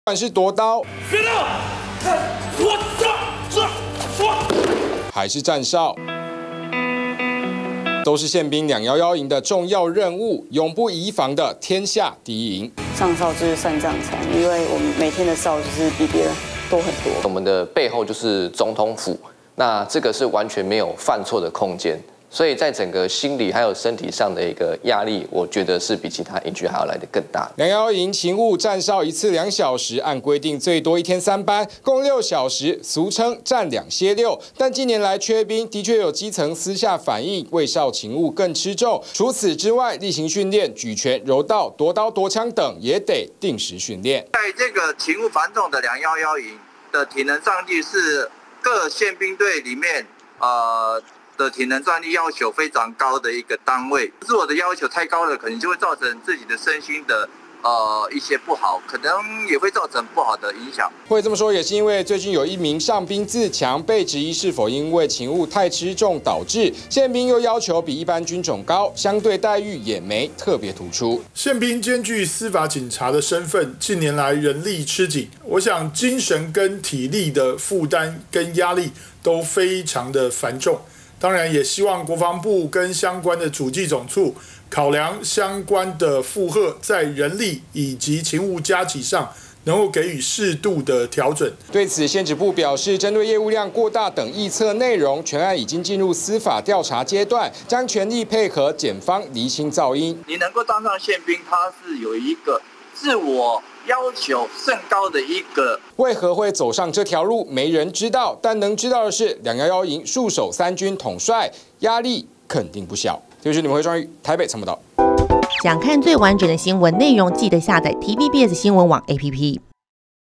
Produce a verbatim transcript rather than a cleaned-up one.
管是夺刀，还是站哨，都是宪兵两幺幺营的重要任务，永不移防的天下第一营。 上哨就是上战场，因为我们每天的哨就是比别人多很多。 我们的背后就是总统府，那这个是完全没有犯错的空间。 所以在整个心理还有身体上的一个压力，我觉得是比其他营区还要来得更大。 两幺幺营勤务站哨一次两小时，按规定最多一天三班，共六小时，俗称站两歇六。但近年来缺兵，的确有基层私下反映，卫哨勤务更吃重。除此之外，例行训练、举拳、柔道、夺刀、夺枪等也得定时训练。 在这个勤务繁重的两幺幺营的体能战力是各宪兵队里面呃。 的体能战力要求非常高的一个单位，自我的要求太高了，可能就会造成自己的身心的呃一些不好，可能也会造成不好的影响。 会这么说，也是因为最近有一名上兵自强，被质疑是否因为勤务太吃重导致，宪兵又要求比一般军种高，相对待遇也没特别突出。 宪兵兼具司法警察的身份，近年来人力吃紧，我想精神跟体力的负担跟压力都非常的繁重。 当然，也希望国防部跟相关的主计总处考量相关的负荷，在人力以及勤务加给上，能够给予适度的调整。 对此，宪指部表示，针对业务量过大等臆测内容，全案已经进入司法调查阶段，将全力配合检方厘清噪音。 你能够当上宪兵，他是有一个自我 要求甚高的一个， 为何会走上这条路，没人知道。但能知道的是，两幺幺营戍守三军统帅，压力肯定不小。这就是你们会专于台北参谋道。 想看最完整的新闻内容，记得下载 T V B S 新闻网 A P P。